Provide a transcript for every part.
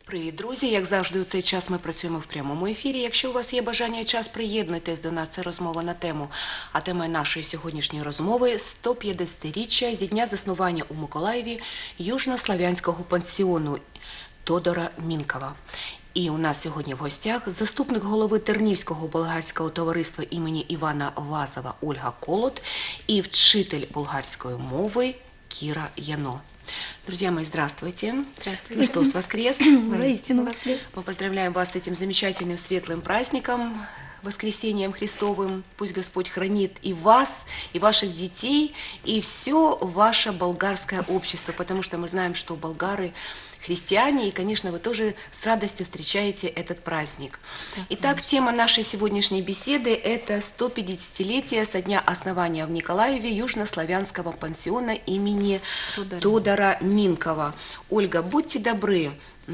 Привіт, друзі! Як завжди, у цей час ми працюємо в прямому ефірі. Якщо у вас є бажання і час, приєднуйтесь до нас. Це розмова на тему. А темою нашої сьогоднішньої розмови – 150-річчя зі дня заснування у Миколаєві Южнославянського пансіону Тодора Мінкова. І у нас сьогодні в гостях заступник голови Тернівського болгарського товариства імені Івана Вазова Ольга Колот і вчитель болгарської мови Кира Яно. Друзья мои, здравствуйте. Здравствуйте. Христос воскрес. Воистину воскрес. Мы поздравляем вас с этим замечательным светлым праздником, воскресением Христовым. Пусть Господь хранит и вас, и ваших детей, и все ваше болгарское общество, потому что мы знаем, что болгары христиане, и, конечно, вы тоже с радостью встречаете этот праздник. Итак, тема нашей сегодняшней беседы – это 150-летие со дня основания в Николаеве Южнославянского пансиона имени Тодора Минкова. Ольга, будьте добры,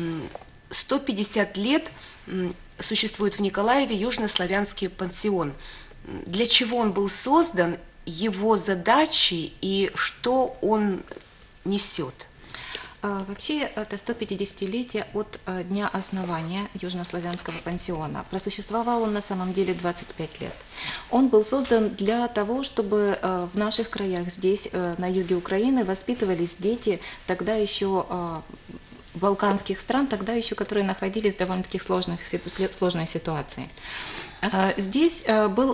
150 лет существует в Николаеве Южнославянский пансион. Для чего он был создан, его задачи и что он несет? Вообще, это 150-летие от дня основания Южнославянского пансиона. Просуществовал он на самом деле 25 лет. Он был создан для того, чтобы в наших краях, здесь, на юге Украины, воспитывались дети тогда еще балканских стран, тогда еще, которые находились в довольно-таки сложной ситуации. Здесь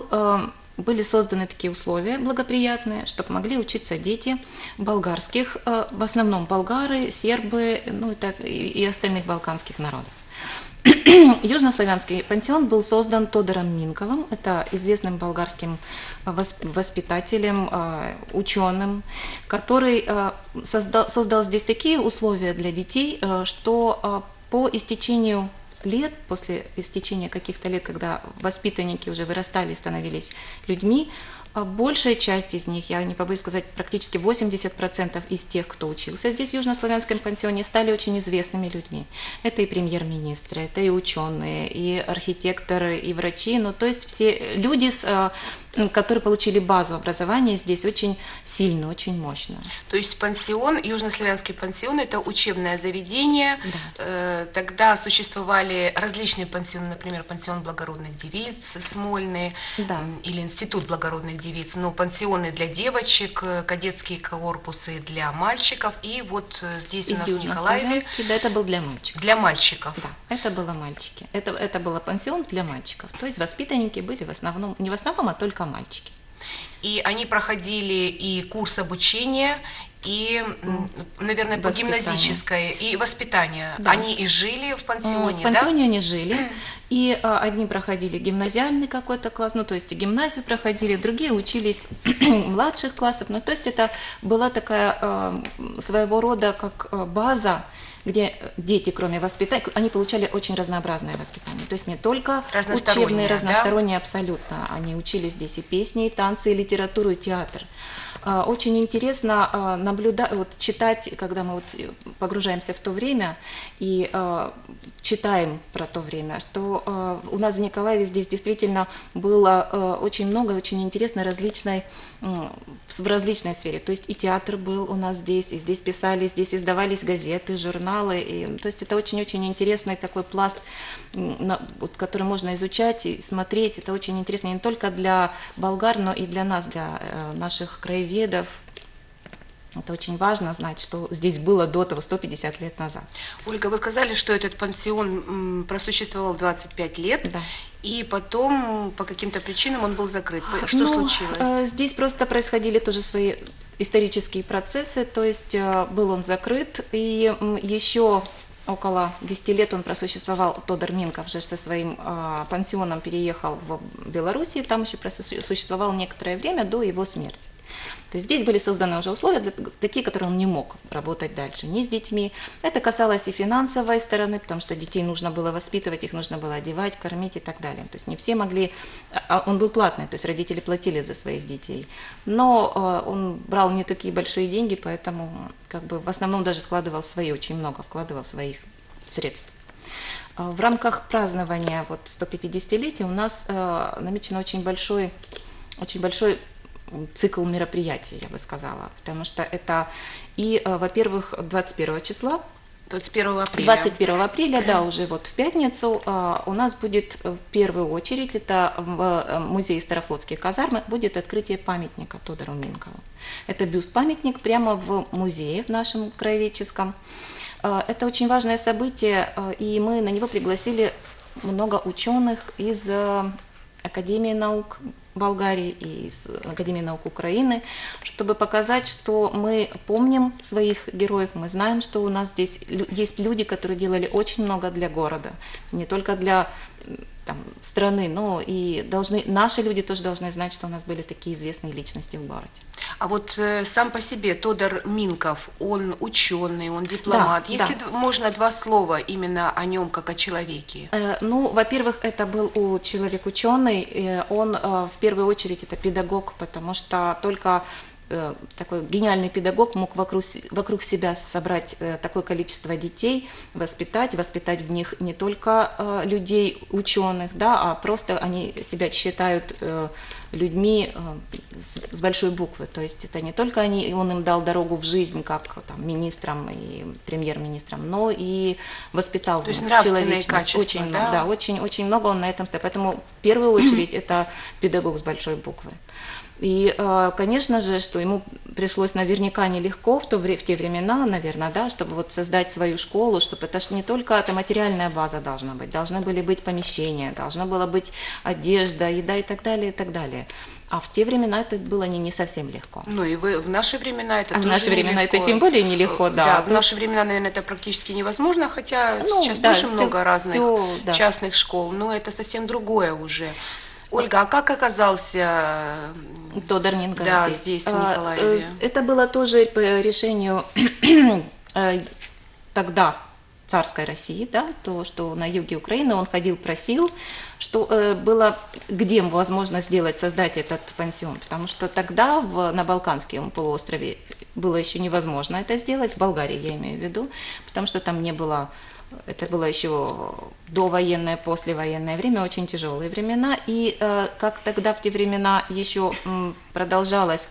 были созданы такие условия благоприятные, чтобы могли учиться дети болгарских, в основном болгары, сербы, и остальных балканских народов. Южнославянский пансион был создан Тодором Минковым, это известным болгарским воспитателем, ученым, который создал здесь такие условия для детей, что по истечению лет, после истечения каких-то лет, когда воспитанники уже вырастали и становились людьми, большая часть из них, я не побоюсь сказать, практически 80% из тех, кто учился здесь, в Южнославянском пансионе, стали очень известными людьми. Это и премьер-министры, это и ученые, и архитекторы, и врачи, то есть все люди, которые получили базу образования здесь очень сильно, очень мощно. То есть пансион, Южнославянский пансион – это учебное заведение. Да. Тогда существовали различные пансионы, например, пансион благородных девиц, Смольный, да, или институт благородных девиц, но пансионы для девочек, кадетские корпусы для мальчиков, и вот здесь у нас в Николаеве… Да, это был для мальчиков. Для мальчиков. Да, это было мальчики. Это был пансион для мальчиков. То есть воспитанники были в основном, не в основном, а только мальчики. И они проходили и курс обучения, и, наверное, по гимназическое, и воспитание. Да. Они и жили в пансионе, в пансионе, да? Они жили, и одни проходили гимназиальный какой-то класс, то есть гимназию проходили, другие учились младших классов, то есть это была такая своего рода как база, где дети, кроме воспитания, они получали очень разнообразное воспитание. То есть не только учебные, разносторонние, да? Абсолютно. Они учили здесь и песни, и танцы, и литературу, и театр. Очень интересно наблюдать, читать, когда мы погружаемся в то время и читаем про то время, что у нас в Николаеве здесь действительно было очень много, очень интересно в различной сфере. То есть и театр был у нас здесь, и здесь писали, здесь издавались газеты, журналы. То есть это очень-очень интересный такой пласт, который можно изучать и смотреть. Это очень интересно не только для болгар, но и для нас, для наших краеведов. Это очень важно знать, что здесь было до того 150 лет назад. Ольга, вы сказали, что этот пансион просуществовал 25 лет, да. И потом по каким-то причинам он был закрыт. Что случилось? Здесь просто происходили тоже свои исторические процессы, то есть был он закрыт, и еще около 10 лет он просуществовал, Тодор Минков же со своим пансионом переехал в Белоруссию, там еще просуществовал некоторое время до его смерти. То есть здесь были созданы уже условия, такие, которые он не мог работать дальше ни с детьми. Это касалось и финансовой стороны, потому что детей нужно было воспитывать, их нужно было одевать, кормить и так далее. То есть не все могли, он был платный, то есть родители платили за своих детей. Но он брал не такие большие деньги, поэтому в основном даже очень много вкладывал своих средств. В рамках празднования 150-летия у нас намечен очень большой цикл мероприятий, я бы сказала, потому что это и, во-первых, 21 числа 21 апреля. 21 апреля, да, уже вот в пятницу у нас будет в первую очередь, это в музее Старофлотские казармы, будет открытие памятника Тодору Минкову. Это бюст-памятник прямо в музее в нашем краеведческом. Это очень важное событие, и мы на него пригласили много ученых из Академии наук Болгарии и из Академии наук Украины, чтобы показать, что мы помним своих героев, мы знаем, что у нас здесь есть люди, которые делали очень много для города, не только для страны, но и наши люди тоже должны знать, что у нас были такие известные личности в городе. А вот сам по себе Тодор Минков, он ученый, он дипломат. Да, Если да. можно два слова именно о нем как о человеке? Во-первых, это был человек ученый, он в первую очередь это педагог, потому что только такой гениальный педагог мог вокруг себя собрать такое количество детей, воспитать в них не только людей ученых, да, а просто они себя считают людьми с большой буквы. То есть это не только он им дал дорогу в жизнь, как министрам и премьер-министрам, но и воспитал в них человечность. Качества, очень, да, очень много он на этом стоит. Поэтому в первую очередь это педагог с большой буквы. И, конечно же, что ему пришлось наверняка нелегко в те времена, наверное, да, чтобы вот создать свою школу, чтобы это не только эта материальная база должна быть, должны были быть помещения, должна была быть одежда, еда и так далее, и так далее. А в те времена это было не совсем легко. Ну и в наши времена это тоже в наши времена нелегко. Это тем более нелегко, да. Да, в наши времена, наверное, это практически невозможно, хотя сейчас тоже много разных частных школ, но это совсем другое уже. Ольга, а как оказался Тодор Минков здесь, в Николаеве? Это было тоже по решению тогда царской России, да, то, что на юге Украины он ходил, просил, что было где возможно создать этот пансион, потому что тогда на Балканском полуострове было еще невозможно это сделать, в Болгарии я имею в виду, потому что там не было. Это было еще довоенное, послевоенное время, очень тяжелые времена. И как тогда в те времена еще продолжалась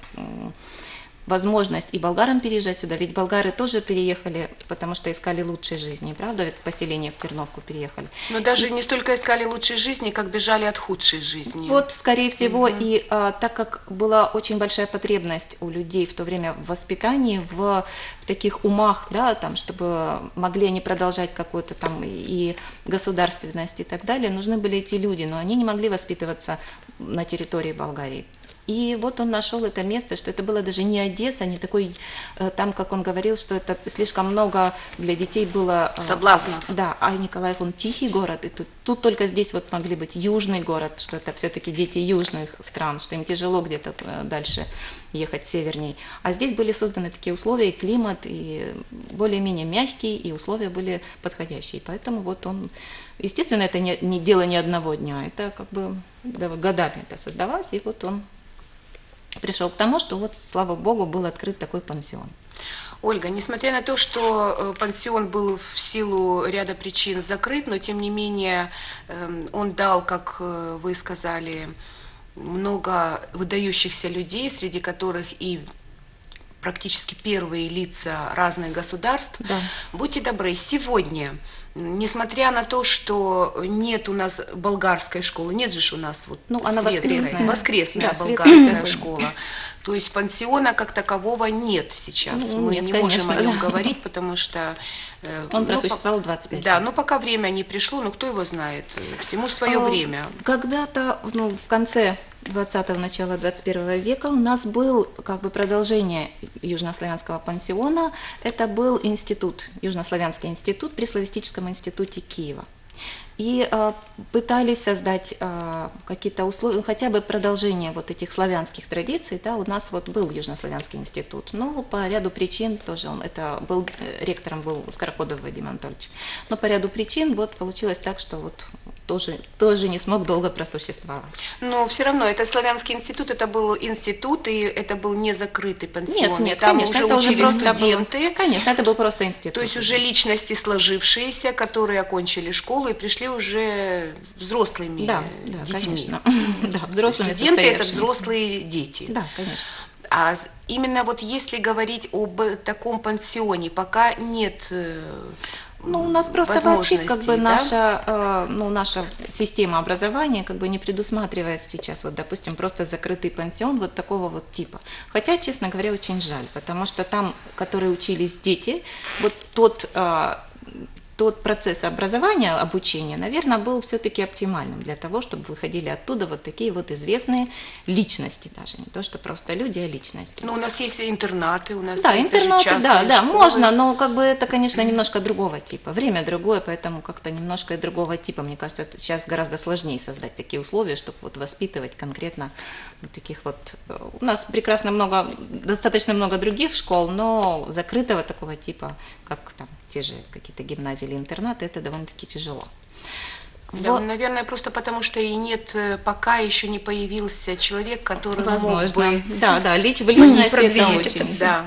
возможность и болгарам переезжать сюда, ведь болгары тоже переехали, потому что искали лучшей жизни, правда? Ведь поселение в Терновку переехали. Но даже не столько искали лучшей жизни, как бежали от худшей жизни. Вот, скорее всего, и так как была очень большая потребность у людей в то время в воспитании, в таких умах, да, там, чтобы могли они продолжать какую-то там и государственность и так далее, нужны были эти люди, но они не могли воспитываться на территории Болгарии. И вот он нашел это место, что это было даже не Одесса, не такой, там, как он говорил, что это слишком много для детей было... Соблазнов. Да, а Николаев, он тихий город, и тут только здесь вот могли быть южный город, что это все-таки дети южных стран, что им тяжело где-то дальше ехать северней. А здесь были созданы такие условия, и климат, и более-менее мягкий, и условия были подходящие. Поэтому вот он... Естественно, это не дело ни одного дня, это как бы годами это создавалось, и вот он пришел к тому, что вот, слава богу, был открыт такой пансион. Ольга, несмотря на то, что пансион был в силу ряда причин закрыт, но тем не менее он дал, как вы сказали, много выдающихся людей, среди которых и практически первые лица разных государств. Да. Будьте добры, сегодня, несмотря на то, что нет у нас болгарской школы, нет же у нас вот она воскресная да, болгарская школа, то есть пансиона как такового нет сейчас. Мы нет, не конечно, можем о нем говорить, потому что... Он просуществовал 25 лет. Да, но пока время не пришло, кто его знает, всему свое время. Когда-то, в конце 20-го, начала 21 века у нас был как бы продолжение южнославянского пансиона. Это был институт, Южнославянский институт при Славистическом институте Киева. И пытались создать какие-то условия, хотя бы продолжение вот этих славянских традиций. Да, у нас вот был Южнославянский институт, но по ряду причин тоже ректором был Скороходов Вадим Анатольевич. Но по ряду причин вот получилось так, что вот тоже не смог долго просуществовать. Но все равно, это Славянский институт, это был институт, и это был не закрытый пансион. Нет, там конечно, уже учились студенты. Конечно, это был просто институт. То есть уже личности сложившиеся, которые окончили школу и пришли уже взрослыми детьми. Конечно. Да, взрослыми. Студенты – это взрослые дети. Да, конечно. А именно вот если говорить об таком пансионе, пока нет Ну, у нас просто вообще как бы наша система образования как бы не предусматривает сейчас, вот, допустим, просто закрытый пансион вот такого вот типа. Хотя, честно говоря, очень жаль, потому что там, которые учились дети, вот тот процесс образования, обучения, наверное, был все-таки оптимальным для того, чтобы выходили оттуда вот такие вот известные личности даже, не то, что просто люди, а личности. Ну, у нас есть интернаты, у нас да, есть интернаты, даже частные да, школы. можно, но как бы это, конечно, немножко другого типа. Время другое, поэтому как-то немножко другого типа. Мне кажется, сейчас гораздо сложнее создать такие условия, чтобы вот воспитывать конкретно вот таких вот. У нас достаточно много других школ, но закрытого такого типа, как там те же какие-то гимназии или интернаты, это довольно-таки тяжело. Да, наверное, просто потому что и нет, пока еще не появился человек, который возможно, мог бы да, в личности это очень, да.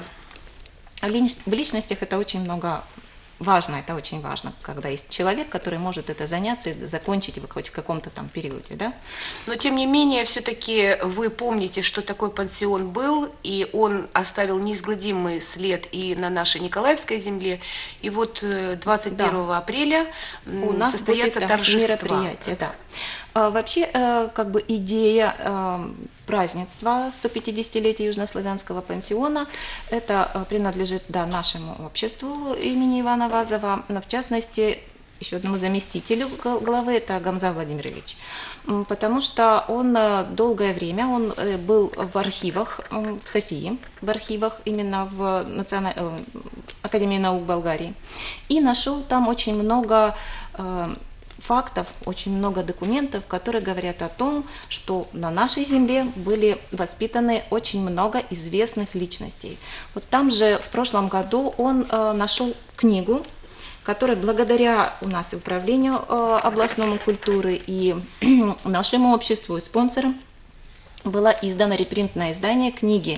В личностях это очень много важно, это очень важно, когда есть человек, который может это заняться и закончить хоть в каком-то там периоде, да? Но, тем не менее, все-таки вы помните, что такой пансион был, и он оставил неизгладимый след и на нашей Николаевской земле. И вот 21 апреля у нас состоятся будет торжества. Мероприятие, да. Вообще, как бы идея празднества 150-летия Южнославянского пансиона, это принадлежит, да, нашему обществу имени Ивана Вазова, в частности, еще одному заместителю главы, это Гамза Владимирович, потому что он долгое время он был в архивах в Софии, в архивах именно в Академии наук Болгарии, и нашел там очень много фактов, очень много документов, которые говорят о том, что на нашей земле были воспитаны очень много известных личностей. Вот там же в прошлом году он нашел книгу, которая благодаря у нас управлению областному культуры и нашему обществу и спонсорам было издано репринтное издание книги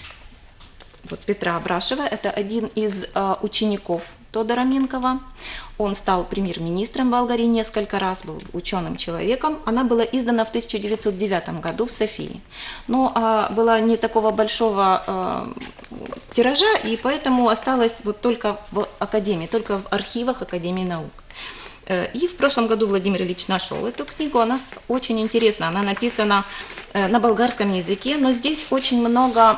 вот Петра Абрашева. Это один из учеников Тодора Минкова. Он стал премьер-министром Болгарии несколько раз, был ученым человеком. Она была издана в 1909 году в Софии. Но была не такого большого тиража, и поэтому осталась вот только в Академии, только в архивах Академии наук. И в прошлом году Владимир Ильич нашел эту книгу. Она очень интересна. Она написана на болгарском языке, но здесь очень много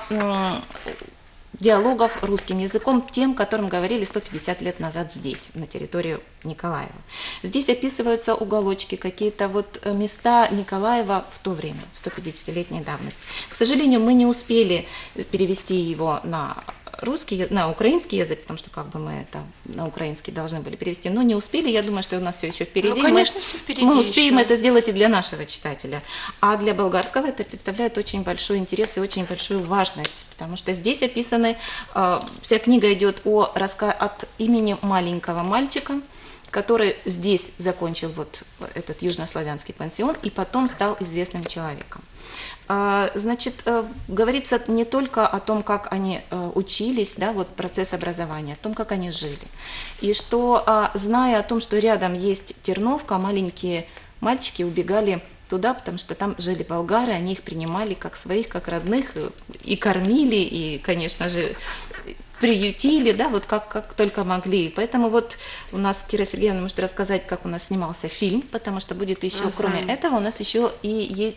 диалогов русским языком, тем, которым говорили 150 лет назад здесь, на территории Николаева. Здесь описываются уголочки, какие-то вот места Николаева в то время, 150-летней давности. К сожалению, мы не успели перевести его на на украинский язык, потому что как бы мы это на украинский должны были перевести, но не успели. Я думаю, что у нас все еще впереди. Ну, конечно, все впереди. Мы успеем еще это сделать и для нашего читателя. А для болгарского это представляет очень большой интерес и очень большую важность, потому что здесь описаны, вся книга идет от имени маленького мальчика, который здесь закончил вот этот южнославянский пансион и потом стал известным человеком. Значит, говорится не только о том, как они учились, да, вот процесс образования, о том, как они жили. И что, зная о том, что рядом есть Терновка, маленькие мальчики убегали туда, потому что там жили болгары, они их принимали как своих, как родных, и кормили, и, конечно же, приютили, да, вот как только могли. Поэтому вот у нас Кира Сергеевна может рассказать, как у нас снимался фильм, потому что будет еще, кроме этого, у нас еще и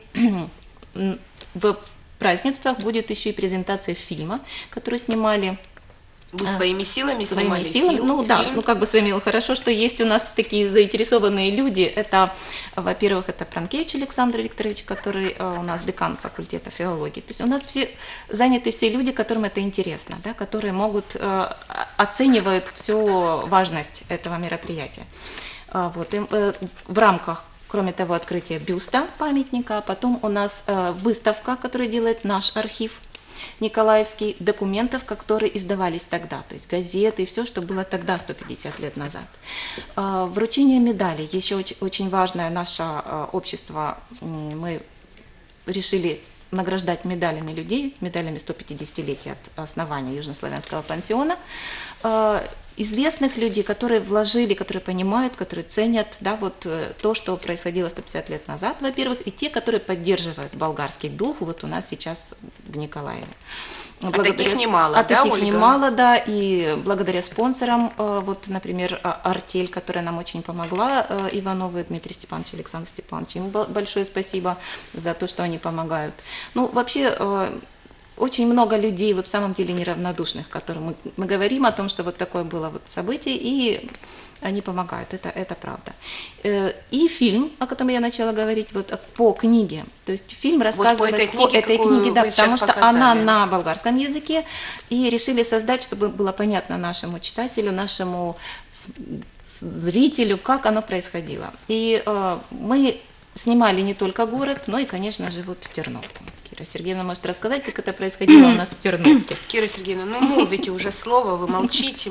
в празднествах будет еще и презентация фильма, который снимали. Вы своими силами своими снимали силами, фильм? Ну да, ну как бы своими. Хорошо, что есть у нас такие заинтересованные люди. Это, во-первых, это Пранкевич Александр Викторович, который у нас декан факультета филологии. То есть у нас заняты все люди, которым это интересно, да, которые оценивают всю важность этого мероприятия. Вот, и, в рамках, кроме того, открытия бюста памятника, потом у нас выставка, которую делает наш архив Николаевский, документов, которые издавались тогда, то есть газеты и все, что было тогда, 150 лет назад. Вручение медалей. Еще очень важное наше общество, мы решили награждать медалями людей, медалями 150-летия от основания Южнославянского пансиона. известных людей, которые вложили, которые понимают, которые ценят, да, вот то, что происходило 150 лет назад, во-первых, и те, которые поддерживают болгарский дух вот у нас сейчас в Николаеве. Таких немало, да, таких Ольга? немало, да, и благодаря спонсорам, вот, например, «Артель», которая нам очень помогла, Ивановы Дмитрий Степанович, Александр Степанович, им большое спасибо за то, что они помогают. Ну, вообще, очень много людей, вот в самом деле неравнодушных, которым мы говорим о том, что вот такое было вот событие, и они помогают, это правда. И фильм, о котором я начала говорить, вот по книге, то есть фильм рассказывает вот по этой книге, да, потому что показали. она на болгарском языке, и решили создать, чтобы было понятно нашему читателю, нашему зрителю, как оно происходило. И мы снимали не только город, но и, конечно же, вот Терновку. Кира Сергеевна может рассказать, как это происходило у нас в Терновке. Кира Сергеевна, ну молвите уже слово, вы молчите.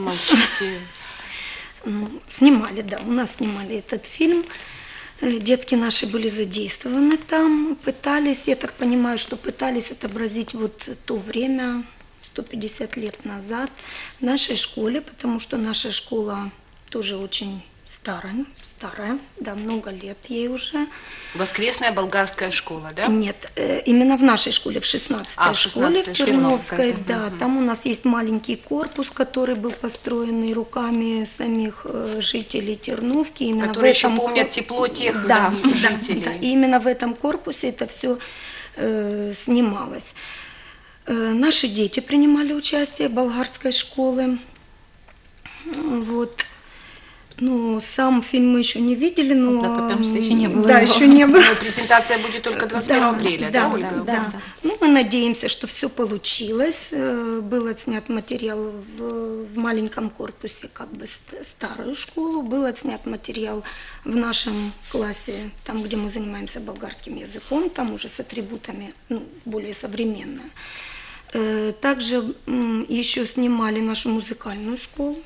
Снимали, да, у нас снимали этот фильм. Детки наши были задействованы там, пытались, я так понимаю, что пытались отобразить вот то время, 150 лет назад, в нашей школе, потому что наша школа тоже очень старая, да, много лет ей уже. Воскресная болгарская школа, да? Нет, именно в нашей школе, в 16-й школе, в Терновской, да, там у нас есть маленький корпус, который был построен руками самих жителей Терновки. Именно которые в этом еще помнят тепло тех жителей. Да, и именно в этом корпусе это все снималось. Наши дети принимали участие в болгарской школе, вот. Ну, сам фильм мы еще не видели, но... Да, потому что еще не было Да, его. еще не было. Ну, презентация будет только 21 апреля, да, Ольга? Да. Ну, мы надеемся, что все получилось. Был отснят материал в маленьком корпусе, как бы старую школу. Был отснят материал в нашем классе, там, где мы занимаемся болгарским языком, там уже с атрибутами, ну, более современные. Также еще снимали нашу музыкальную школу.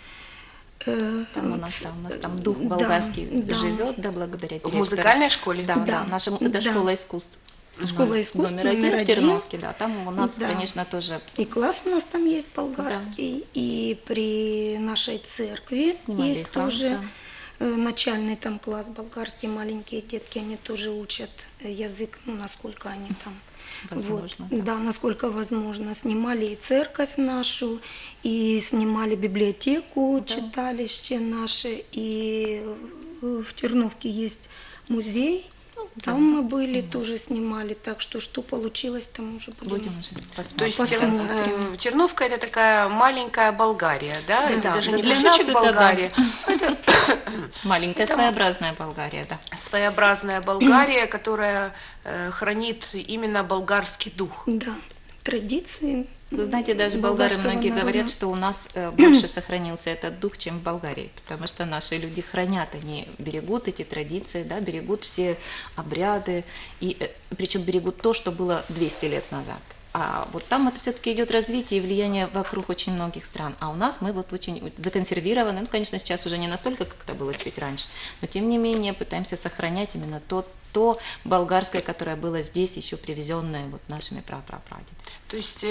Там у нас там дух болгарский живет, да, благодаря директору. В музыкальной школе? Да, наша школа искусств. Школа искусств номер один в Терновке, да, там у нас, конечно, тоже... И класс у нас там есть болгарский, и при нашей церкви Снимали есть храм, тоже начальный там класс болгарский, маленькие детки, они тоже учат язык, ну, насколько они там... Возможно, вот, да, насколько возможно. Снимали и церковь нашу, и снимали библиотеку, читалище наше, и в Терновке есть музей. Там мы были, тоже снимали, так что получилось, там уже будем То есть посмотрим. Терновка это такая маленькая Болгария, да? Да, Это да, даже да, не для кусочек нас это Болгарии. Это маленькая, своеобразная Болгария, да. своеобразная Болгария, которая хранит именно болгарский дух. Да, традиции. Вы знаете, даже болгары болгарского многие народа. говорят, что у нас больше сохранился этот дух, чем в Болгарии, потому что наши люди хранят, они берегут эти традиции, да, берегут все обряды, и причем берегут то, что было 200 лет назад. А вот там это все-таки идет развитие и влияние вокруг очень многих стран. А у нас мы вот очень законсервированы. Ну, конечно, сейчас уже не настолько, как это было чуть раньше, но тем не менее пытаемся сохранять именно то болгарское, которое было здесь, еще привезенное вот нашими прапрапрадедами. То есть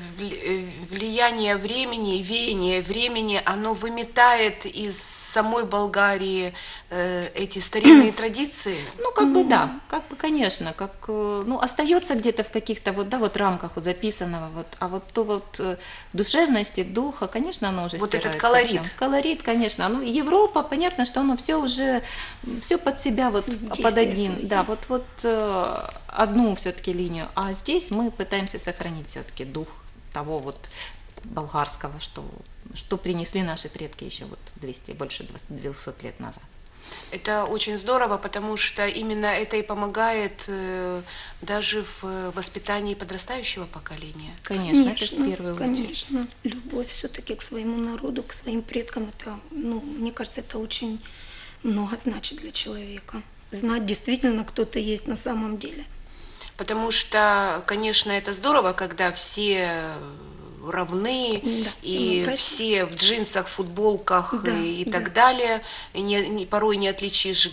влияние времени, веяние времени, оно выметает из самой Болгарии эти старинные традиции? Ну, как бы да, как бы, конечно, как, ну, остается где-то в каких-то вот, да, вот рамках записанного, вот, а вот то вот душевности, духа, конечно, оно уже вот стирается. этот колорит. Всем. Колорит, конечно. Ну, Европа, понятно, что оно все уже, все под себя вот под один, да, вот одну все-таки линию. А здесь мы пытаемся сохранить все-таки дух того вот болгарского, что принесли наши предки еще вот 200, больше 200 лет назад. Это очень здорово, потому что именно это и помогает даже в воспитании подрастающего поколения. Конечно, это в первую очередь. Конечно, любовь все-таки к своему народу, к своим предкам, это, ну, мне кажется, это очень много значит для человека. Знать действительно, кто-то есть на самом деле. Потому что, конечно, это здорово, когда все равны, Да, и все мы все в джинсах, футболках Да, и да. так далее. И порой не отличишь,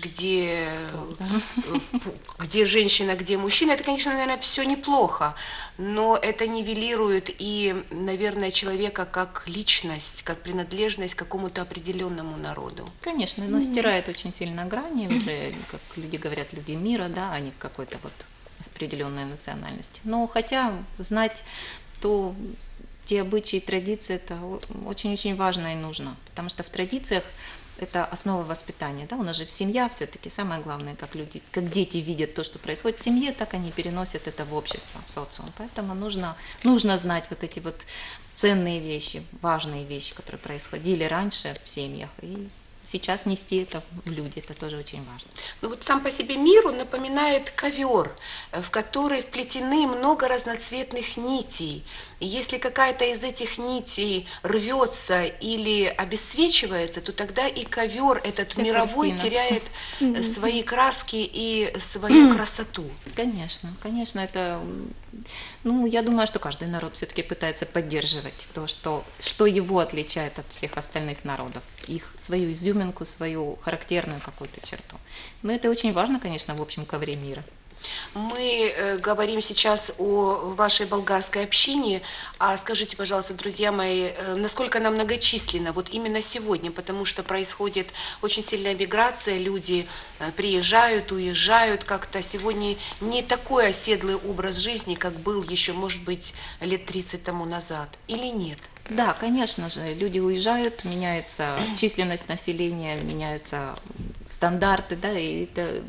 где женщина, где мужчина. Это, конечно, наверное, все неплохо, но это нивелирует и, наверное, человека как личность, как принадлежность к какому-то определенному народу. Конечно, но стирает очень сильно грани, уже, как люди говорят, люди мира, да, а не какой-то вот определенной национальности. Но хотя знать то те обычаи, традиции, это очень-очень важно и нужно, потому что в традициях это основа воспитания, да, у нас же семья все-таки самое главное, как люди, как дети видят то, что происходит в семье, так они переносят это в общество, в социум, поэтому нужно знать вот эти вот ценные вещи, важные вещи, которые происходили раньше в семьях, и сейчас нести это в люди, это тоже очень важно. Ну вот сам по себе мир, он напоминает ковер, в который вплетены много разноцветных нитей. И если какая-то из этих нитей рвется или обесцвечивается, то тогда и ковер этот Вся мировой картина. теряет свои краски и свою красоту. Конечно, это, ну, я думаю, что каждый народ все-таки пытается поддерживать то, что его отличает от всех остальных народов, их свою изюминку, свою характерную какую-то черту. Но это очень важно, конечно, в общем ковре мира. Мы говорим сейчас о вашей болгарской общине, а скажите, пожалуйста, друзья мои, насколько она многочисленна вот именно сегодня, потому что происходит очень сильная миграция, люди приезжают, уезжают, как-то сегодня не такой оседлый образ жизни, как был еще, может быть, лет 30 тому назад, или нет? Да, конечно же, люди уезжают, меняется численность населения, меняются стандарты, да, и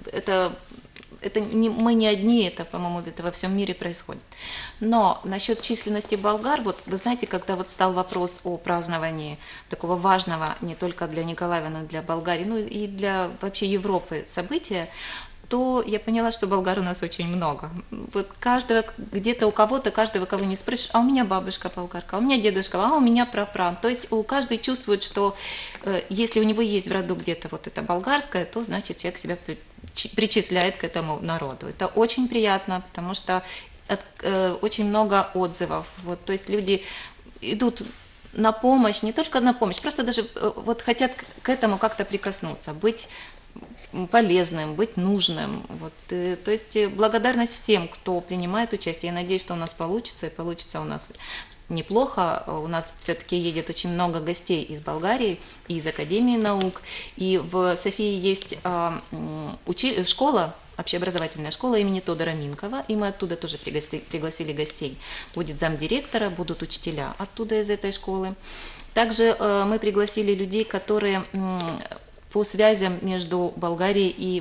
мы не одни, это, по-моему, это во всем мире происходит. Но насчет численности болгар, вот вы знаете, когда вот стал вопрос о праздновании такого важного не только для Николаева, но и для Болгарии, ну и для вообще Европы события, то я поняла, что болгар у нас очень много. Вот каждого, где-то у кого-то, каждого, кого не спросишь, а у меня бабушка болгарка, а у меня дедушка, а у меня прапран. То есть у каждого чувствует, что если у него есть в роду где-то вот это болгарское, то значит человек себя причисляет к этому народу. Это очень приятно, потому что очень много отзывов. Вот, то есть люди идут на помощь, не только на помощь, просто даже вот хотят к этому как-то прикоснуться, быть полезным, быть нужным. Вот, то есть благодарность всем, кто принимает участие. Я надеюсь, что у нас получится, и получится у нас неплохо. У нас все-таки едет очень много гостей из Болгарии, и из Академии наук. И в Софии есть школа, общеобразовательная школа имени Тодора Минкова, и мы оттуда тоже пригласили гостей. Будет замдиректора, будут учителя оттуда из этой школы. Также мы пригласили людей, которые по связям между Болгарией и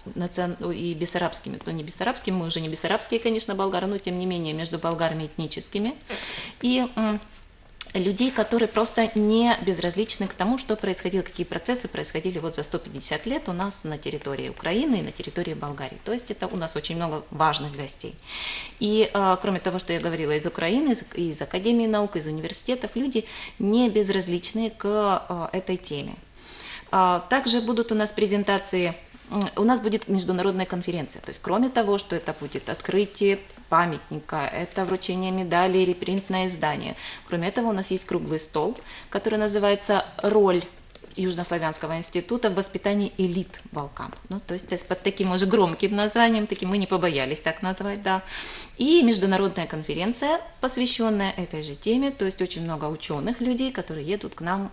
и бессарабскими, ну не бессарабскими, мы уже не бессарабские, конечно, болгары, но тем не менее между болгарами этническими, и людей, которые просто не безразличны к тому, что происходило, какие процессы происходили вот за 150 лет у нас на территории Украины и на территории Болгарии. То есть это у нас очень много важных гостей. И кроме того, что я говорила, из Украины, из Академии наук, из университетов, люди не безразличны к этой теме. Также будут у нас презентации, у нас будет международная конференция, то есть кроме того, что это будет открытие памятника, это вручение медалей, репринтное издание, кроме этого у нас есть круглый стол, который называется «Роль Южнославянского института в воспитании элит Балкан». Ну, то есть под таким уже громким названием, таким мы не побоялись так назвать, да. И международная конференция, посвященная этой же теме, то есть очень много ученых людей, которые едут к нам,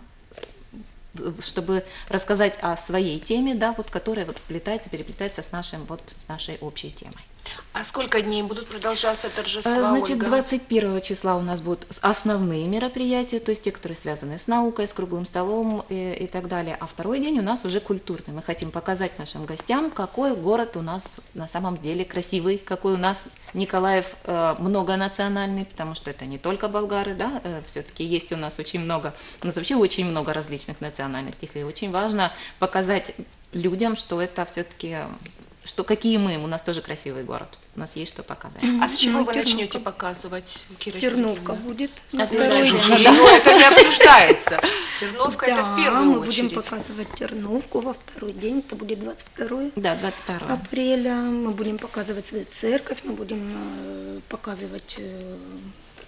чтобы рассказать о своей теме, да, вот, которая вот вплетается, переплетается с нашей общей темой. А сколько дней будут продолжаться торжества, Значит, Ольга? 21 числа у нас будут основные мероприятия, то есть те, которые связаны с наукой, с круглым столом и так далее. А второй день у нас уже культурный. Мы хотим показать нашим гостям, какой город у нас на самом деле красивый, какой у нас Николаев многонациональный, потому что это не только болгары, да, все-таки есть у нас вообще очень много различных национальностей. И очень важно показать людям, что это все-таки... что какие мы, у нас тоже красивый город, у нас есть что показать. А с чего вы Терновка. начнете показывать, Кира Терновка Сергеевна? будет А на вы второй знаете, день. Ну, это не обсуждается. Терновка это в первую мы очередь. будем показывать Терновку во второй день, это будет 22 Да, 22 апреля. Мы будем показывать свою церковь, мы будем показывать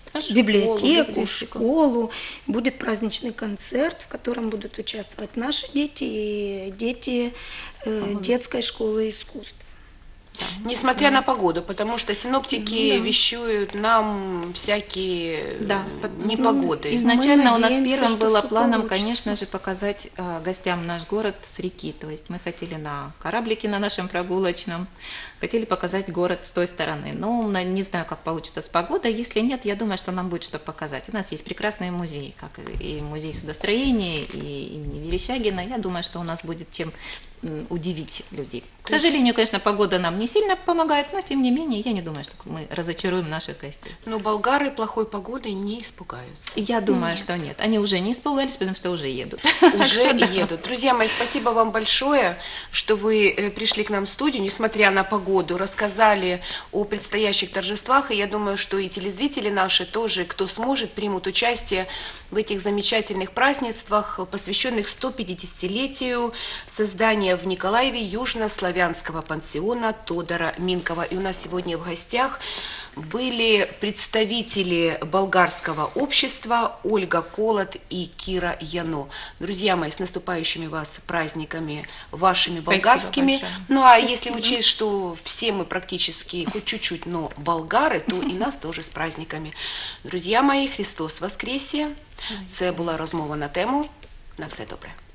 библиотеку, школу. Будет праздничный концерт, в котором будут участвовать наши дети и дети детской школы искусств. Да, несмотря на погоду, потому что синоптики вещают нам всякие непогоды. Изначально у нас первым было планом, конечно же, показать гостям наш город с реки. То есть мы хотели на кораблике на нашем прогулочном, хотели показать город с той стороны. Но не знаю, как получится с погодой. Если нет, я думаю, что нам будет что показать. У нас есть прекрасные музеи, как и музей судостроения, и имени Верещагина. Я думаю, что у нас будет чем удивить людей. К сожалению, конечно, погода нам не сильно помогает, но тем не менее, я не думаю, что мы разочаруем наших гостей. Но болгары плохой погодой не испугаются. Я думаю, что нет. Они уже не испугались, потому что уже едут. Уже едут. Друзья мои, спасибо вам большое, что вы пришли к нам в студию, несмотря на погоду, рассказали о предстоящих торжествах, и я думаю, что и телезрители наши тоже, кто сможет, примут участие в этих замечательных празднествах, посвященных 150-летию создания в Николаеве южнославянского пансиона Тодора Минкова. И у нас сегодня в гостях были представители болгарского общества Ольга Колот и Кира Яно. Друзья мои, с наступающими вас праздниками вашими болгарскими. Ну а если учесть, что все мы практически хоть чуть-чуть, но болгары, то и нас тоже з праздниками. Друзья мої, Христос воскресе! Це була розмова на тему. На все добре.